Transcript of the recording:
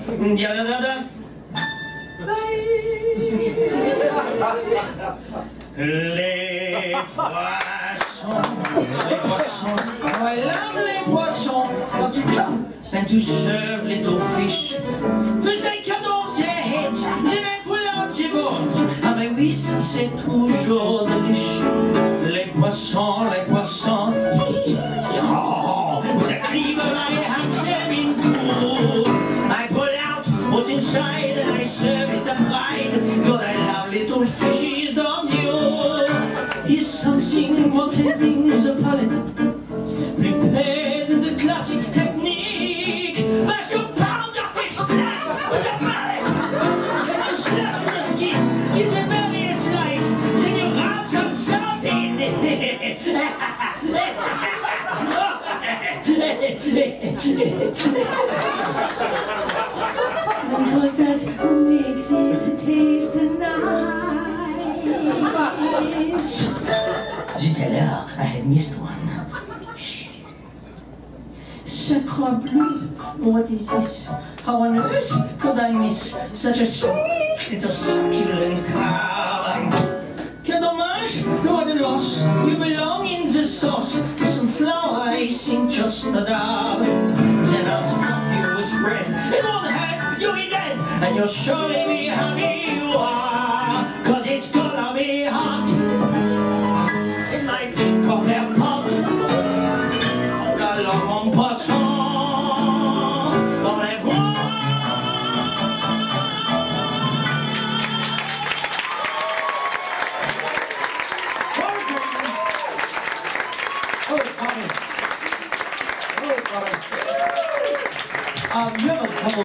Les poissons, oh, I love les poissons. And to serve little fish, dus they cadeau their heads, they may pull out the bones. Ah mais oui, ça c'est toujours délicieux. Les poissons, oh, with a cleaver I hack them in two. I pull out what's inside and I serve it fried. God, I love little fishies, don't you? Here's something for tending the palate. Prepared in the classic technique. First you pound your fish flat with a mallet. Then you slash the skin, give the belly a slice. Then you rub some salt in. Because that makes it taste nice. Just à l'heure, I have missed one. Sacre bleu, what is this? How on earth could I miss such a sweet little succulent crab? Quel dommage, what a loss, you belong in the sauce. With some flour icing just a dab. Then I'll stuff you with bread, it won't hurt, you'll be dead. And you'll surely be happy you are, cause it's gonna be hot. It might be cocktail pot. En passant, au revoir. You have a couple